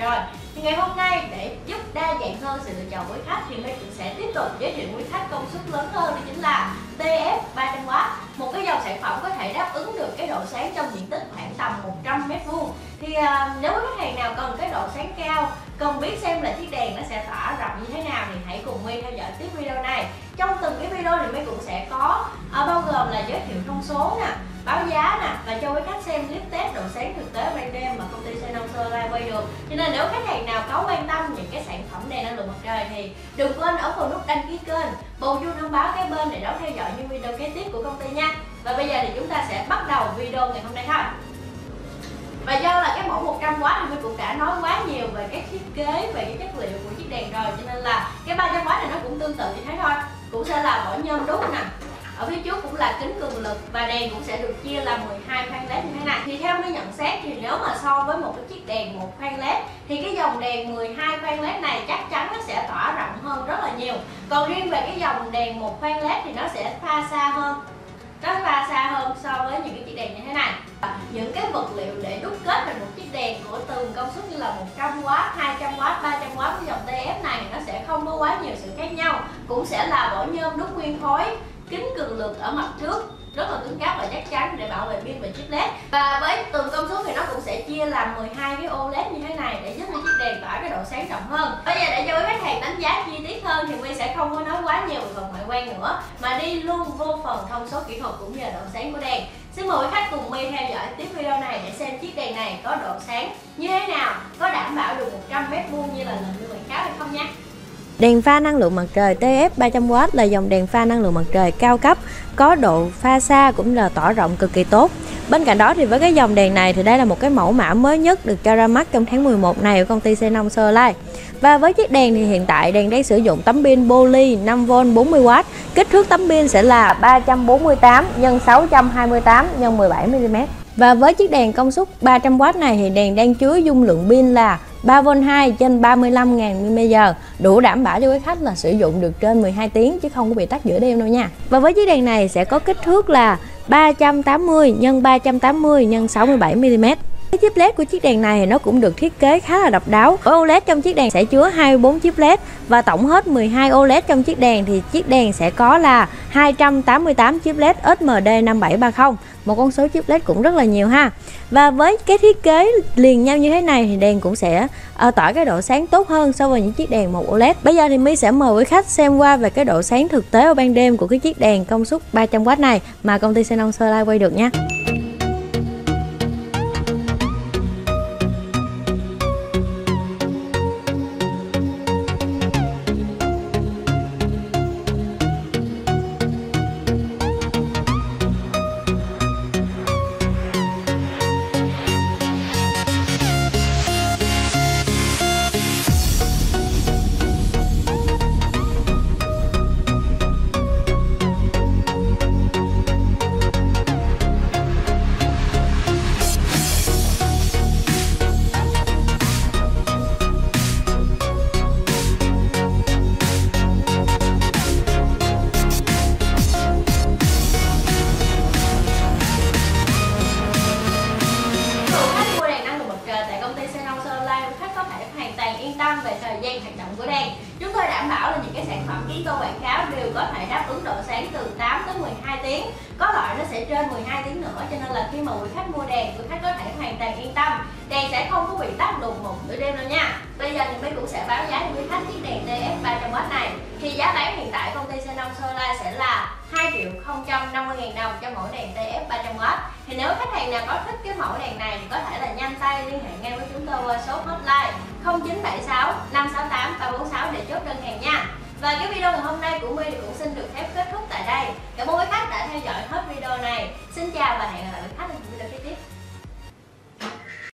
rồi. Thì ngày hôm nay để giúp đa dạng hơn sự lựa chọn quý khách thì My cũng sẽ tiếp tục giới thiệu quý khách công suất lớn hơn, đó chính là TF 300W, một cái dòng sản phẩm có thể đáp ứng được cái độ sáng trong diện tích khoảng tầm 100m². Thì nếu quý khách hàng nào cần cái độ sáng cao, cần biết xem là chiếc đèn nó sẽ tỏa rộng như thế nào thì hãy cùng My theo dõi tiếp video này. Trong từng cái video thì My cũng sẽ có bao gồm là giới thiệu thông số nè, báo giá nè, và cho quý khách xem clip test độ sáng thực tế ban đêm mà công ty Xenon Solar quay được. Cho nên nếu khách hàng nào có quan tâm những cái sản phẩm đèn năng lượng mặt trời thì đừng quên ấn vào nút đăng ký kênh, bầu chuông thông báo cái bên để đón theo dõi những video kế tiếp của công ty nha. Và bây giờ thì chúng ta sẽ bắt đầu video ngày hôm nay thôi. Và do là cái mẫu 100W thì mình cũng đã nói quá nhiều về cái thiết kế, về cái chất liệu của chiếc đèn rồi, cho nên là cái 300W này nó cũng tương tự như thế thôi, cũng sẽ là vỏ nhôm đúc nè, ở phía trước cũng là kính cường lực và đèn cũng sẽ được chia làm 12 khoang led như thế này. Thì theo My nhận xét thì nếu mà so với một cái chiếc đèn một khoang led thì cái dòng đèn 12 khoang led này chắc chắn nó sẽ tỏa rộng hơn rất là nhiều. Còn riêng về cái dòng đèn một khoang led thì nó sẽ pha xa hơn, so với những cái chiếc đèn như thế này. Những cái vật liệu để đúc kết thành một chiếc đèn của từng công suất như là 100W, 200W, 300W với dòng TF này nó sẽ không có quá nhiều sự khác nhau. Cũng sẽ là vỏ nhôm đúc nguyên khối, kính cường lực ở mặt trước rất là cứng cáp và chắc chắn để bảo vệ pin và chip led. Và với từng công suất thì nó cũng sẽ chia làm 12 cái ô led như thế này để giúp cho chiếc đèn tỏa cái độ sáng rộng hơn. Bây giờ để cho quý khách hàng đánh giá chi tiết hơn thì My sẽ không có nói quá nhiều về phần ngoại quan nữa, mà đi luôn vô phần thông số kỹ thuật cũng như là độ sáng của đèn. Xin mời quý khách cùng My theo dõi tiếp video này để xem chiếc đèn này có độ sáng như thế nào, có đảm bảo được 100m² như là lời như quảng cáo hay không nha. Đèn pha năng lượng mặt trời TF 300W là dòng đèn pha năng lượng mặt trời cao cấp, có độ pha xa cũng là tỏa rộng cực kỳ tốt. Bên cạnh đó thì với cái dòng đèn này thì đây là một cái mẫu mã mới nhất được cho ra mắt trong tháng 11 này của công ty Xenon Solar. Và với chiếc đèn thì hiện tại đèn đang sử dụng tấm pin poly 5V 40W, kích thước tấm pin sẽ là 348 x 628 x 17mm. Và với chiếc đèn công suất 300W này thì đèn đang chứa dung lượng pin là 3V2 trên 35.000 mAh, đủ đảm bảo cho quý khách là sử dụng được trên 12 tiếng chứ không có bị tắt giữa đêm đâu nha. Và với chiếc đèn này sẽ có kích thước là 380 x 380 x 67mm. Cái chip LED của chiếc đèn này thì nó cũng được thiết kế khá là độc đáo. Ở OLED trong chiếc đèn sẽ chứa 24 chip LED và tổng hết 12 OLED trong chiếc đèn thì chiếc đèn sẽ có là 288 chip LED SMD 5730. Một con số chip LED cũng rất là nhiều ha. Và với cái thiết kế liền nhau như thế này thì đèn cũng sẽ tỏa cái độ sáng tốt hơn so với những chiếc đèn một OLED. Bây giờ thì My sẽ mời quý khách xem qua về cái độ sáng thực tế ở ban đêm của cái chiếc đèn công suất 300W này mà công ty Xenon Solar quay được nha. Về thời gian hoạt động của đèn, chúng tôi đảm bảo là những cái sản phẩm chúng tôi quảng cáo đều có thể đáp ứng độ sáng từ 8 tới 12 tiếng, có loại nó sẽ trên 12 tiếng nữa, cho nên là khi mà quý khách mua đèn, quý khách có thể hoàn toàn yên tâm, đèn sẽ không có bị tắt đột ngột giữa đêm đâu nha. Bây giờ thì mình cũng sẽ báo giá cho quý khách chiếc đèn TF 300W này. Thì giá bán hiện tại công ty Xenon Solar sẽ là 2.050.000 đồng cho mẫu đèn TF 300W. Thì nếu khách hàng nào có thích cái mẫu đèn này thì có thể là nhanh tay liên hệ ngay với chúng tôi qua số hotline 0976 568 346 để chốt đơn hàng nha. Và cái video ngày hôm nay của My cũng xin được phép kết thúc tại đây. Cảm ơn quý khách đã theo dõi hết video này. Xin chào và hẹn gặp lại quý khách ở video kế tiếp.